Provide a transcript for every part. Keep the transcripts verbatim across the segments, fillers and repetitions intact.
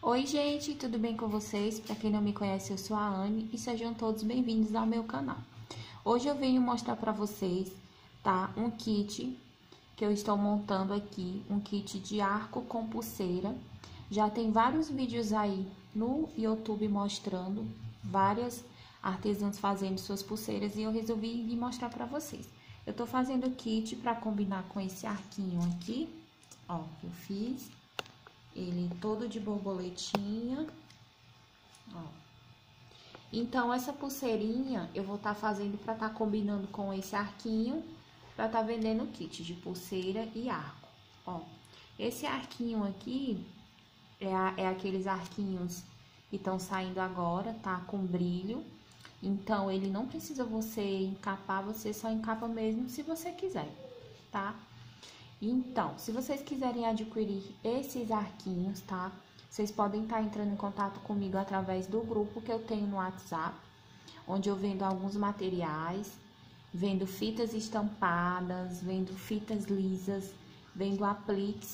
Oi gente, tudo bem com vocês? Para quem não me conhece, eu sou a Anne e sejam todos bem-vindos ao meu canal. Hoje eu venho mostrar para vocês, tá, um kit que eu estou montando aqui, um kit de arco com pulseira. Já tem vários vídeos aí no YouTube mostrando várias artesãs fazendo suas pulseiras e eu resolvi vir mostrar para vocês. Eu tô fazendo o kit para combinar com esse arquinho aqui, ó, que eu fiz. Ele todo de borboletinha, ó. Então, essa pulseirinha eu vou estar tá fazendo para estar tá combinando com esse arquinho, para estar tá vendendo o kit de pulseira e arco, ó. Esse arquinho aqui é, a, é aqueles arquinhos que estão saindo agora, tá? Com brilho. Então, ele não precisa você encapar, você só encapa mesmo se você quiser, tá? Então, se vocês quiserem adquirir esses arquinhos, tá? Vocês podem estar entrando em contato comigo através do grupo que eu tenho no WhatsApp, onde eu vendo alguns materiais, vendo fitas estampadas, vendo fitas lisas, vendo apliques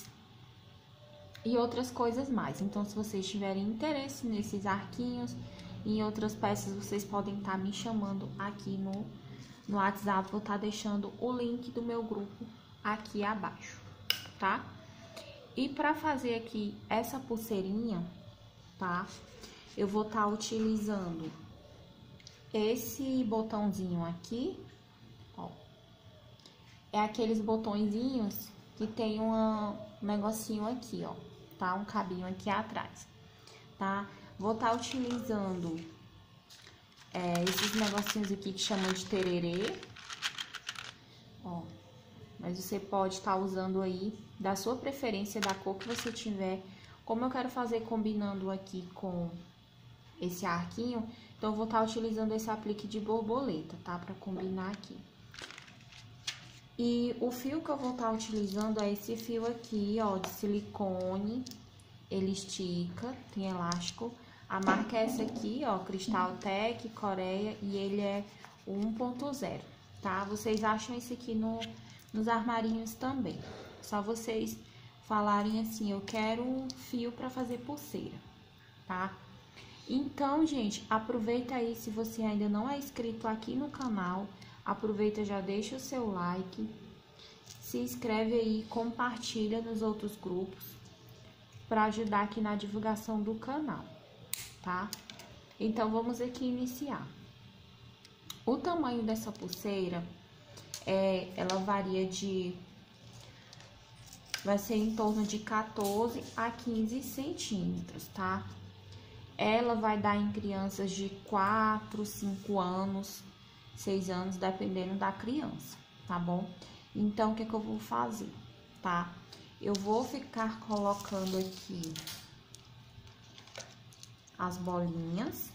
e outras coisas mais. Então, se vocês tiverem interesse nesses arquinhos e em outras peças, vocês podem estar me chamando aqui no, no WhatsApp. Vou estar deixando o link do meu grupo aqui abaixo, tá? E para fazer aqui essa pulseirinha, tá? Eu vou estar tá utilizando esse botãozinho aqui, ó. É aqueles botõezinhos que tem uma, um negocinho aqui, ó, tá? Um cabinho aqui atrás, tá? Vou estar tá utilizando é, esses negocinhos aqui que chamam de tererê, ó. Mas você pode estar tá usando aí da sua preferência, da cor que você tiver. Como eu quero fazer combinando aqui com esse arquinho, então eu vou estar tá utilizando esse aplique de borboleta, tá? Pra combinar aqui. E o fio que eu vou estar tá utilizando é esse fio aqui, ó, de silicone. Ele estica, tem elástico. A marca é essa aqui, ó, Cristal Tech, Coreia, e ele é um ponto zero, tá? Vocês acham esse aqui no... nos armarinhos também. Só vocês falarem assim, eu quero um fio para fazer pulseira, tá? Então, gente, aproveita aí, se você ainda não é inscrito aqui no canal, aproveita, já deixa o seu like, se inscreve aí, compartilha nos outros grupos, para ajudar aqui na divulgação do canal, tá? Então, vamos aqui iniciar. O tamanho dessa pulseira... É, ela varia de, vai ser em torno de quatorze a quinze centímetros, tá? Ela vai dar em crianças de quatro, cinco anos, seis anos, dependendo da criança, tá bom? Então, o que é que eu vou fazer, tá? Eu vou ficar colocando aqui as bolinhas.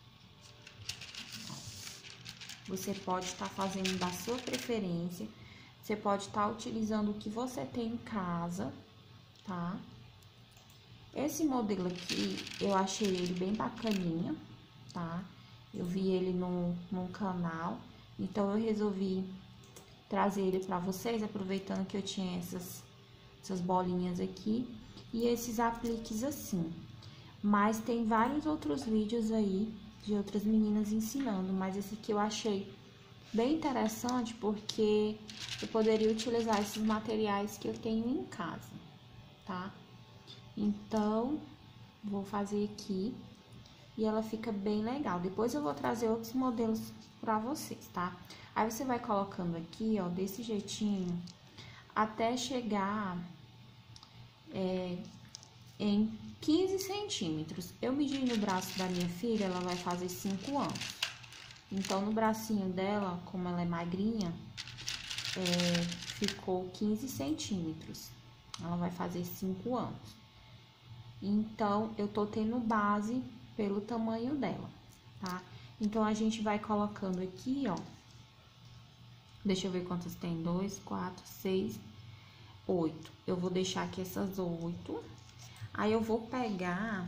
Você pode estar fazendo da sua preferência, você pode estar utilizando o que você tem em casa, tá? Esse modelo aqui, eu achei ele bem bacaninha, tá? Eu vi ele no, no canal, então eu resolvi trazer ele pra vocês, aproveitando que eu tinha essas, essas bolinhas aqui e esses apliques assim. Mas tem vários outros vídeos aí de outras meninas ensinando, mas esse aqui eu achei bem interessante porque eu poderia utilizar esses materiais que eu tenho em casa, tá? Então, vou fazer aqui e ela fica bem legal. Depois eu vou trazer outros modelos pra vocês, tá? Aí você vai colocando aqui, ó, desse jeitinho, até chegar é, em quinze centímetros. Eu medi no braço da minha filha, ela vai fazer cinco anos. Então, no bracinho dela, como ela é magrinha, é, ficou quinze centímetros. Ela vai fazer cinco anos. Então, eu tô tendo base pelo tamanho dela, tá? Então, a gente vai colocando aqui, ó. Deixa eu ver quantas tem. Dois, quatro, seis, oito. Eu vou deixar aqui essas oito. Aí, eu vou pegar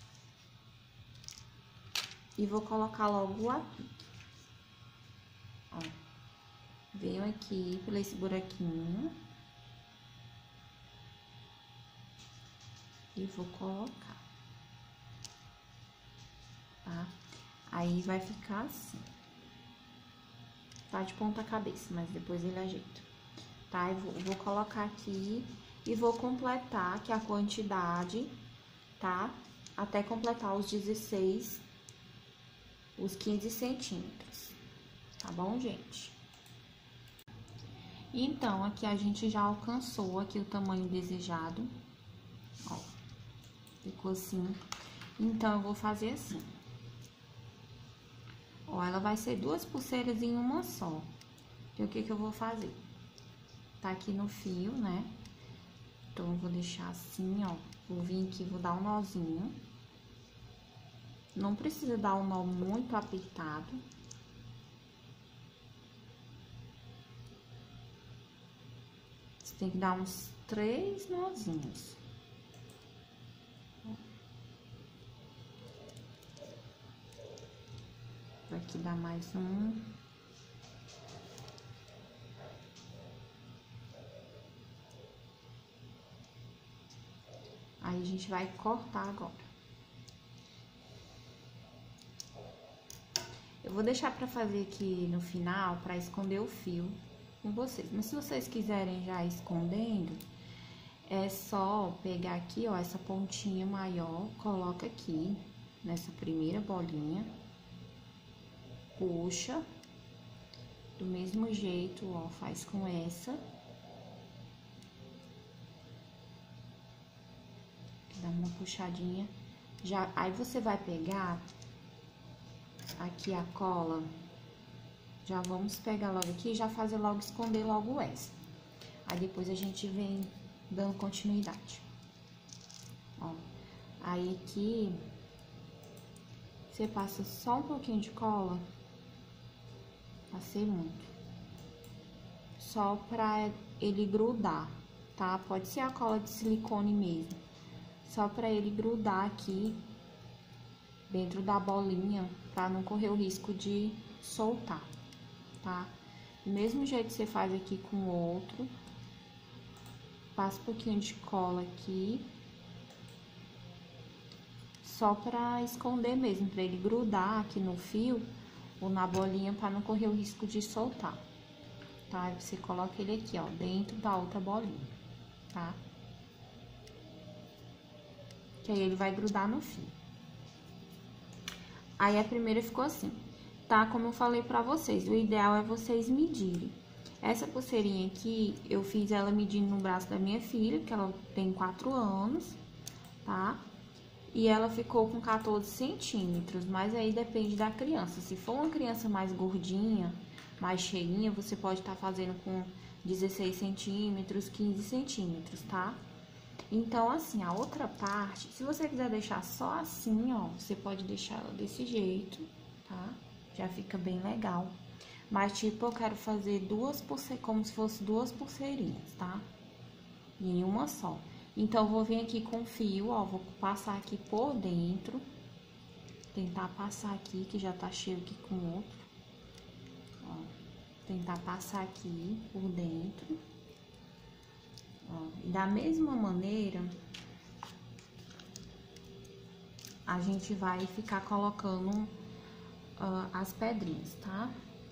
e vou colocar logo o aplique. Ó, venho aqui por esse buraquinho e vou colocar. Aí vai ficar assim. Tá de ponta cabeça, mas depois ele ajeita. Tá? Eu vou, vou colocar aqui e vou completar aqui a quantidade, tá? Até completar os dezesseis, os quinze centímetros. Tá bom, gente? Então, aqui a gente já alcançou aqui o tamanho desejado. Ó, ficou assim. Então, eu vou fazer assim. Ó, ela vai ser duas pulseiras em uma só. E o que que eu vou fazer? Tá aqui no fio, né? Então, eu vou deixar assim, ó. Vou vir aqui, vou dar um nozinho. Não precisa dar um nó muito apertado. Você tem que dar uns três nozinhos. Vou aqui dar mais um. Aí, a gente vai cortar agora. Eu vou deixar pra fazer aqui no final, pra esconder o fio com vocês. Mas se vocês quiserem já escondendo, é só pegar aqui, ó, essa pontinha maior, coloca aqui nessa primeira bolinha. Puxa. Do mesmo jeito, ó, faz com essa. Dá uma puxadinha. Já, aí você vai pegar aqui a cola. Já vamos pegar logo aqui e já fazer logo, esconder logo essa. Aí depois a gente vem dando continuidade. Ó, aí aqui você passa só um pouquinho de cola. Passei muito. Só pra ele grudar, tá? Pode ser a cola de silicone mesmo. Só pra ele grudar aqui dentro da bolinha, pra não correr o risco de soltar, tá? Do mesmo jeito que você faz aqui com o outro. Passa um pouquinho de cola aqui. Só pra esconder mesmo, pra ele grudar aqui no fio ou na bolinha, pra não correr o risco de soltar, tá? Aí você coloca ele aqui, ó, dentro da outra bolinha, tá? Que aí ele vai grudar no fio. Aí a primeira ficou assim, tá? Como eu falei pra vocês, o ideal é vocês medirem. Essa pulseirinha aqui, eu fiz ela medindo no braço da minha filha, que ela tem quatro anos, tá? E ela ficou com quatorze centímetros, mas aí depende da criança. Se for uma criança mais gordinha, mais cheinha, você pode estar fazendo com dezesseis centímetros, quinze centímetros, tá? Então, assim, a outra parte, se você quiser deixar só assim, ó, você pode deixar ela desse jeito, tá? Já fica bem legal. Mas, tipo, eu quero fazer duas pulseiras, como se fosse duas pulseirinhas, tá? Em uma só. Então, eu vou vir aqui com fio, ó, vou passar aqui por dentro. Tentar passar aqui, que já tá cheio aqui com o outro. Ó, tentar passar aqui por dentro. Ó, e da mesma maneira, a gente vai ficar colocando uh, as pedrinhas, tá?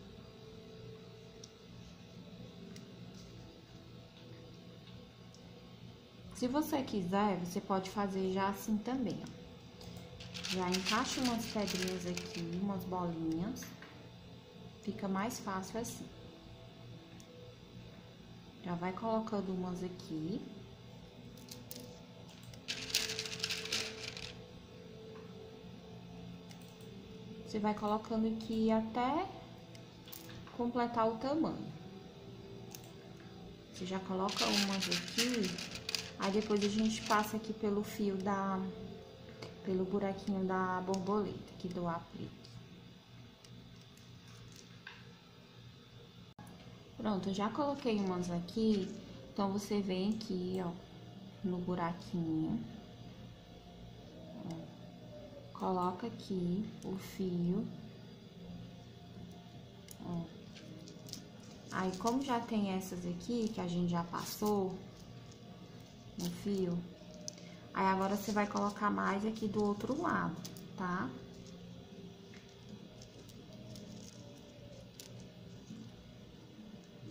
Se você quiser, você pode fazer já assim também, ó. Já encaixa umas pedrinhas aqui, umas bolinhas. Fica mais fácil assim. Já vai colocando umas aqui. Você vai colocando aqui até completar o tamanho. Você já coloca umas aqui, aí depois a gente passa aqui pelo fio da... pelo buraquinho da borboleta, aqui do aplique. Pronto, eu já coloquei umas aqui, então você vem aqui, ó, no buraquinho. Ó, coloca aqui o fio. Ó. Aí, como já tem essas aqui, que a gente já passou no fio, aí agora você vai colocar mais aqui do outro lado, tá?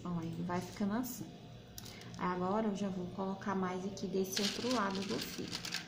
Ó, ele vai ficando assim. Agora, eu já vou colocar mais aqui desse outro lado do fio.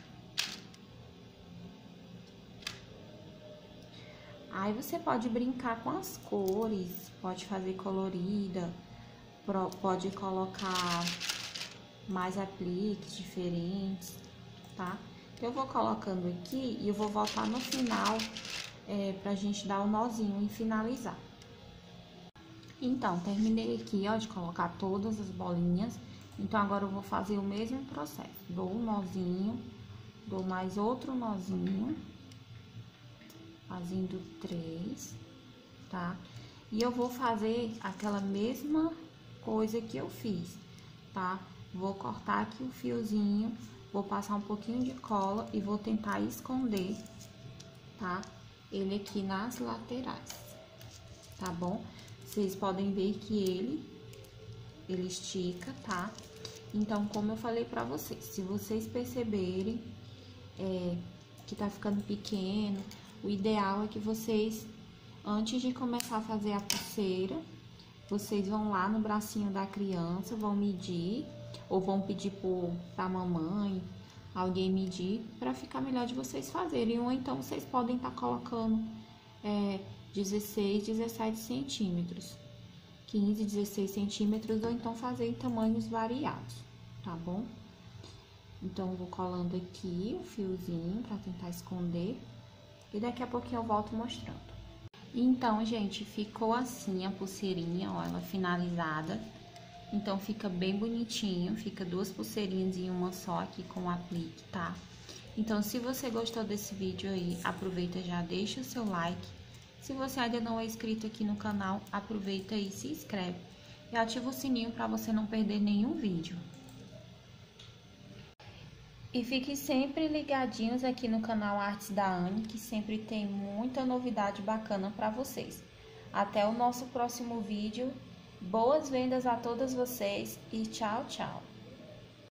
Aí, você pode brincar com as cores, pode fazer colorida, pode colocar mais apliques diferentes, tá? Eu vou colocando aqui e eu vou voltar no final, é, pra gente dar o nozinho e finalizar. Então, terminei aqui, ó, de colocar todas as bolinhas. Então, agora eu vou fazer o mesmo processo. Dou um nozinho, dou mais outro nozinho, fazendo três, tá? E eu vou fazer aquela mesma coisa que eu fiz, tá? Vou cortar aqui o fiozinho, vou passar um pouquinho de cola e vou tentar esconder, tá? Ele aqui nas laterais, tá bom? Vocês podem ver que ele, ele estica, tá? Então, como eu falei pra vocês, se vocês perceberem é, que tá ficando pequeno, o ideal é que vocês, antes de começar a fazer a pulseira, vocês vão lá no bracinho da criança, vão medir, ou vão pedir por, pra mamãe, alguém medir, pra ficar melhor de vocês fazerem. Ou então, vocês podem estar tá colocando é, dezesseis, dezessete centímetros, quinze, dezesseis centímetros, ou então fazer em tamanhos variados, tá bom? Então, eu vou colando aqui o fiozinho pra tentar esconder, e daqui a pouquinho eu volto mostrando. Então, gente, ficou assim a pulseirinha, ó, ela finalizada. Então, fica bem bonitinho, fica duas pulseirinhas em uma só aqui com o aplique, tá? Então, se você gostou desse vídeo aí, aproveita já, deixa o seu like. Se você ainda não é inscrito aqui no canal, aproveita e se inscreve. E ativa o sininho para você não perder nenhum vídeo. E fiquem sempre ligadinhos aqui no canal Artes da Anne, que sempre tem muita novidade bacana para vocês. Até o nosso próximo vídeo. Boas vendas a todas vocês e tchau, tchau!